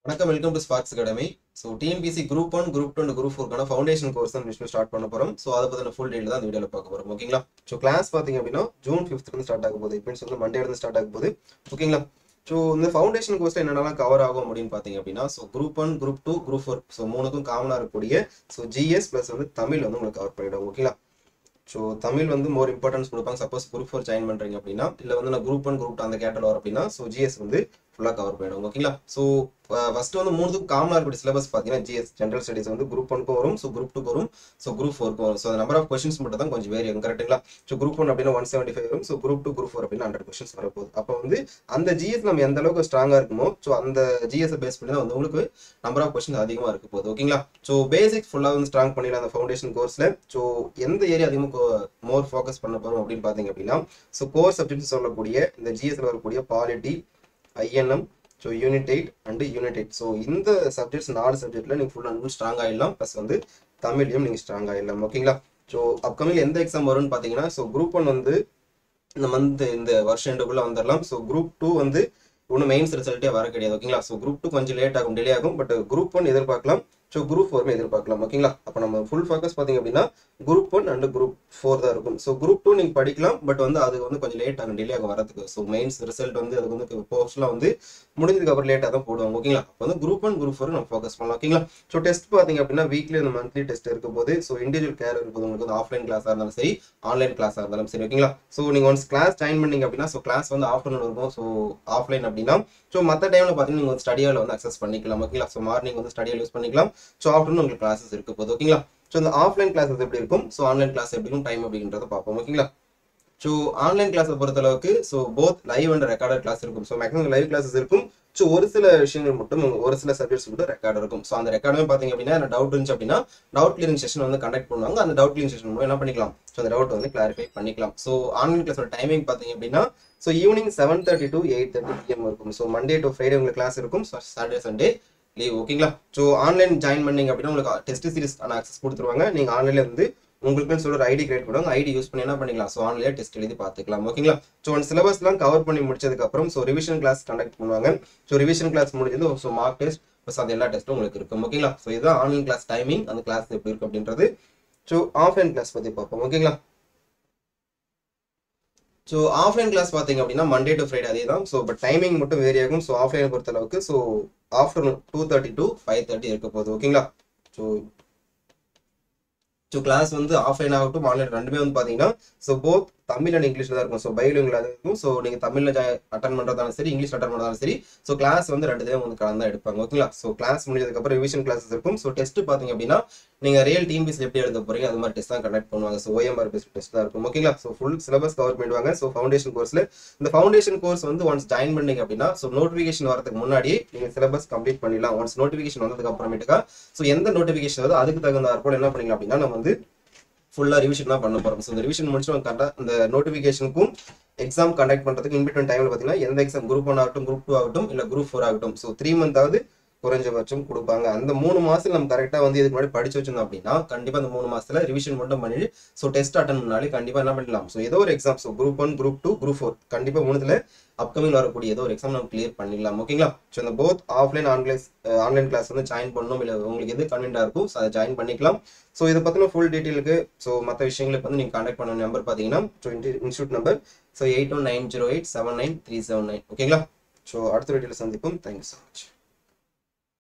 வணக்கம், welcome to Sparks Academy. So TNPSC group 1, group 2 and group 4 foundation course தான் start பண்ண போகிறோம். So அதை பற்றின ஃபுல் டீல் தான் இந்த வீடியோவில் பார்க்க போகிறோம். ஓகேங்களா? ஸோ கிளாஸ் பார்த்தீங்க அப்படின்னா ஜூன் 5th ஸ்டார்ட் ஆக போகுது. இப்போ வந்து மண்டே இருந்து ஸ்டார்ட் ஆக போகுது. ஓகேங்களா? ஸோ இந்த ஃபவுண்டேஷன் கோர்ஸில் என்னென்னலாம் கவர் ஆகும் அப்படின்னு பார்த்தீங்க அப்படின்னா, so group 1, group 2, group 4 so மூணுக்கும் காமனாக இருக்கக்கூடிய ஸோ ஜிஎஸ் ப்ளஸ் வந்து தமிழ் வந்து உங்களுக்கு கவர் பண்ணிவிடும். ஓகேங்களா? ஸோ தமிழ் வந்து மோர் இம்பார்ட்டன்ஸ் கொடுப்பாங்க. சப்போஸ் குரூப் 4 ஜாயின் பண்ணுறீங்க அப்படின்னா, இல்லை வந்து நான் குரூப் 1, குரூப் 2 அந்த கேட்டல் வரும் அப்படின்னா, ஸோ ஜிஎஸ் வந்து ஃபுல்லாக கவர் பண்ணிடும். ஓகேங்களா? ஸோ ஃபர்ஸ்ட் வந்து மூணுக்கும் காமனாக இருக்கக்கூடிய சிலபஸ் பார்த்தீங்கன்னா ஜிஎஸ் ஜென்ரல் ஸ்டடிஸ் வந்து குரூப் 1க்கு வரும், ஸோ குரூப் 2க்கு வரும், ஸோ குரூப் 4க்கு வரும். ஸோ அந்த நம்பர் ஆஃப் கொஸ்டின்ஸ் மட்டும் தான் கொஞ்சம் வேரி ஆகும். கரெக்டுங்களா? ஸோ குரூப் 1 அப்படின்னா 175 வரும், ஸோ குரூப் 2, குரூப் 4 அப்படின்னா 100 கொஸ்டின்ஸ் வரப்போகுது. அப்போ வந்து அந்த ஜிஎஸ் நம்ம எந்த அளவுக்கு ஸ்ட்ராங்காக இருக்குமோ, ஸோ அந்த ஜிஎஸ் பேஸ் பண்ணி தான் வந்து உங்களுக்கு நம்பர் ஆஃப் கொஸ்டின்ஸ் அதிகமாக இருக்க போகுது. ஓகேங்களா? ஸோ பேசிக்ஸ் ஃபுல்லாக வந்து ஸ்ட்ராங் பண்ணிடலாம் அந்த ஃபவுண்டேஷன் கோர்ஸில். ஸோ எந்த ஏரியா அதிகமாக மோர் ஃபோக்கஸ் பண்ண போகிறோம் அப்படின்னு பார்த்தீங்க அப்படின்னா, ஸோ கோர் சப்ஜெக்ட்ஸ் சொல்லக்கூடிய இந்த ஜிஎஸ்ல வரக்கூடிய polity, INM, so unit 8 and unit 8. So இந்த சப்ஜெக்ட்ஸ் 4 சப்ஜெக்ட்ல நீங்கள் ஃபுல் அண்ட் ஃபுல் ஸ்ட்ராங் ஆகிடலாம். ப்ளஸ் வந்து தமிழ்லையும் நீங்கள் ஸ்ட்ராங் ஆகிடலாம். ஓகேங்களா? ஸோ அப்கமிங் எந்த எக்ஸாம் வரும்னு பார்த்தீங்கன்னா, ஸோ குரூப் 1 வந்து இந்த வருஷம் எண்டுக்குள்ள வந்துடலாம். ஸோ குரூப் 2 வந்து ஒன்றும் மெயின்ஸ் ரிசல்ட்டே வர கிடையாது. ஓகேங்களா? ஸோ குரூப் 2 கொஞ்சம் லேட் ஆகும், டிலே ஆகும். பட் குரூப் 1 எதிர்பார்க்கலாம். ஸோ குரூப் 4 எதிர்பார்க்கலாம். ஓகேங்களா? அப்போ நம்ம ஃபுல் ஃபோக்கஸ் பார்த்தீங்க அப்படின்னா குரூப் 1 அண்ட் குரூப் 4 தான் இருக்கும். ஸோ குரூப் 2 நீங்கள் படிக்கலாம், பட் வந்து அது வந்து கொஞ்சம் லேட் ஆகும், டிலே ஆகும் வரதுக்கு. ஸோ மெயின்ஸ் ரிசல்ட் வந்து அதுக்கு வந்து போஸ்ட்லாம் வந்து முடிஞ்சதுக்கு அப்புறம் லேட்டாக தான் போடுவாங்க. ஓகேங்களா? அப்போ வந்து குரூப் 1, குரூப் 4 நம்ம ஃபோக்கஸ் பண்ணலாம். ஓகேங்களா? ஸோ டெஸ்ட் பார்த்தீங்க அப்படின்னா வீக்லி அந்த மந்த்லி டெஸ்ட் இருக்கும் போது, ஸோ இண்டிவிஜுவல் கேர் இருக்கும் உங்களுக்கு வந்து ஆஃப்லைன் கிளாஸாக இருந்தாலும் சரி, ஆன்லைன் கிளாஸாக இருந்தாலும் சரி. ஓகேங்களா? ஸோ நீங்கள் ஒன்ஸ் கிளாஸ் ஜாயின் பண்ணீங்க அப்படின்னா, ஸோ கிளாஸ் வந்து ஆஃப்டர்நூன் இருக்கும். ஸோ ஆஃப்லைன் அப்படின்னா ஸோ மற்ற டைமில் பார்த்தீங்கன்னா நீங்கள் வந்து ஸ்டடியால் வந்து அக்சஸ் பண்ணிக்கலாம். ஓகேங்களா? ஸோ மார்னிங் வந்து ஸ்டடியால் யூஸ் பண்ணிக்கலாம். ஸோ ஆஃப்டர்நூன் உங்களுக்கு கிளாஸஸ் இருக்க போகுது. ஓகேங்களா? ஸோ இந்த ஆஃப்லைன் கிளாஸஸ் எப்படி இருக்கும், ஸோ ஆன்லைன் கிளாஸ் எப்படி இருக்கும், டைம் அப்படின்றத பார்ப்போம். ஓகேங்களா? ஸோ ஆன்லைன் கிளாஸை பொறுத்தளவுக்கு so both live and recorded class இருக்கும். ஸோ மேக்ஸிமம் லைவ் கிளாஸஸ் இருக்கும். ஸோ ஒரு சில விஷயங்கள் மட்டும், ஒரு சில சப்ஜெக்ட்ஸ் மட்டும் ரெக்கார்ட் இருக்கும். ஸோ அந்த ரெக்கார்டுமே பார்த்தீங்க அப்படின்னா என்ன டவுட் இருந்துச்சு அப்படின்னா டவுட் கிளியரிங் செஷன் வந்து கண்டக்ட் பண்ணுவாங்க. அந்த டவுட் கிளியரிங் செஷன் மூலம் என்ன பண்ணிக்கலாம், ஸோ அந்த டவுட் வந்து கிளாரிஃபை பண்ணிக்கலாம். ஸோ ஆன்லைன் கிளாஸோட டைமிங் பார்த்தீங்க அப்படின்னா ஸோ ஈவினிங் 7:30 to 8:30 PM இருக்கும். ஸோ மண்டே டு ஃப்ரைடே உங்களுக்கு கிளாஸ் இருக்கும். So Saturday Sunday leave. ஓகேங்களா? ஸோ ஆன்லைன் ஜாயின் பண்ணீங்க அப்படின்னா உங்களுக்கு டெஸ்ட் சீரிஸ் ஆக்சஸ் கொடுத்துருவாங்க. நீங்கள் ஆன்லைன்ல வந்து உங்களுக்குன்னு சொல்ற ஐடி கிரியேட் பண்ணுவாங்க. ஐடி யூஸ் பண்ணி என்ன பண்ணிக்கலாம், ஸோ ஆன்லைன்ல டெஸ்ட் எழுதி பார்த்துக்கலாம். ஓகேங்களா? ஸோ அந்த சிலபஸ்லாம் கவர் பண்ணி முடிச்சதுக்கு அப்புறம் ஸோ ரிவிஷன் கிளாஸ் கண்டக்ட் பண்ணுவாங்க. ஸோ ரிவிஷன் கிளாஸ் முடிஞ்சது ஸோ மார்க் டெஸ்ட் ப்ளஸ் அது எல்லா டெஸ்ட்டும் உங்களுக்கு இருக்கும். ஓகேங்களா? ஸோ இதுதான் ஆன்லைன் கிளாஸ் டைமிங். அந்த கிளாஸ் எப்படி இருக்கும் அப்படின்றது. ஸோ ஆஃப்லைன் கிளாஸ் பற்றி பார்ப்போம். ஓகேங்களா? ஸோ ஆஃப்லைன் கிளாஸ் பார்த்தீங்க அப்படின்னா மண்டே டு ஃப்ரைடே அதே தான். ஸோ பட் டைமிங் மட்டும் வேரி ஆகும். ஸோ ஆஃப்லைனை பொறுத்தளவுக்கு ஸோ ஆஃப்டர்நூன் 2:30 to 5:30 இருக்க போகுது. ஓகேங்களா? ஸோ கிளாஸ் வந்து ஆஃப்லைன் ஆகட்டும் ஆன்லைன் ரெண்டுமே வந்து பார்த்தீங்கன்னா ஸோ போத் தமிழ் அண்ட் இங்கிலீஷில் தான் இருக்கும். ஸோ பைலிங்குவல் அது இருக்கும். ஸோ நீங்கள் தமிழில் அட்டன் பண்ணுறதாலும் சரி, இங்கிலீஷ் அட்டன் பண்ணுறதாலும் சரி, ஸோ கிளாஸ் வந்து ரெண்டுத்தையும் வந்து கலந்து தான் எடுப்பாங்க. ஓகேங்களா? ஸோ கிளாஸ் முடிஞ்சதுக்கப்புறம் ரிவிஷன் கிளாஸஸ் இருக்கும். ஸோ டெஸ்ட் பார்த்தீங்க அப்படின்னா நீங்கள் ரியல் டிஎன்பிஎஸ்சி எப்படி எழுத போகிறீங்க அது மாதிரி டெஸ்ட் தான் கண்டக்ட் பண்ணுவாங்க. ஸோ OMR பேஸ்ட் டெஸ்ட் தான் இருக்கும். ஓகேங்களா? ஸோ ஃபுல் சிலபஸ் கவர் பண்ணிடுவாங்க. ஸோ ஃபவுண்டேஷன் கோர்ஸில் இந்த ஃபவுண்டேஷன் கோர்ஸ் வந்து ஒன்ஸ் ஜாயின் பண்ணீங்க அப்படின்னா ஸோ நோட்டிஃபிகேஷன் வரதுக்கு முன்னாடி நீங்கள் சிலபஸ் கம்ப்ளீட் பண்ணிடலாம். ஒன்ஸ் நோட்டிஃபிகேஷன் வந்ததுக்கு அப்புறமேட்டுக்கா ஸோ எந்த நோட்டிஃபிகேஷன் வருது அதுக்கு தகுந்தாற்போல் என்ன பண்ணிக்கலாம் அப்படின்னா நம்ம வந்து ஃபுல்லாக ரிவிஷன் தான் பண்ண போகிறோம். ஸோ இந்த ரிவிஷன் முடிச்சு கரெக்டாக இந்த நோட்டிஃபிகேஷனுக்கும் எக்ஸாம் கண்டக்ட் பண்ணுறதுக்கு இன்பிட்வீன் டைமில் பார்த்தீங்கன்னா எந்த எக்ஸாம் குரூப் 1 ஆகட்டும், குரூப் 2 ஆகட்டும், இல்லை குரூப் 4 ஆகட்டும், ஸோ 3 மந்தாவது குறைஞ்சபட்சம் கொடுப்பாங்க. அந்த 3 மாதத்தில் நம்ம கரெக்டாக வந்து இதுக்கு முன்னாடி படிச்சு வச்சிருந்தோம் அப்படின்னா கண்டிப்பாக அந்த 3 மாதத்தில் ரிவிஷன் மட்டும் பண்ணிட்டு ஸோ டெஸ்ட் அட்டன் பண்ணாலே கண்டிப்பாக என்ன பண்ணலாம், ஸோ ஏதோ ஒரு exam so group 1, group 2, group 4 கண்டிப்பாக மூணுத்தில் அப்கமிங் வரக்கூடிய ஏதோ ஒரு எக்ஸாம் நம்ம கிளியர் பண்ணிடலாம். ஓகேங்களா? ஸோ இந்த போத் ஆஃப்லைன் ஆன்லைன் கிளாஸ் வந்து ஜாயின் பண்ணணும், இல்லை உங்களுக்கு எது கன்வீனியாக இருக்கும் ஸோ அதை ஜாயின் பண்ணிக்கலாம். ஸோ இதை பற்றின ஃபுல் டீட்டெயிலுக்கு ஸோ மற்ற விஷயங்களுக்கு வந்து நீங்கள் கான்டாக்ட் பண்ண நம்பர் பார்த்தீங்கன்னா ஸோ இன்ஸ்டியூட் நம்பர் ஸோ 8190879379. ஓகேங்களா? ஸோ அடுத்த வீடியோவில் சந்திப்போம். Thank you so much.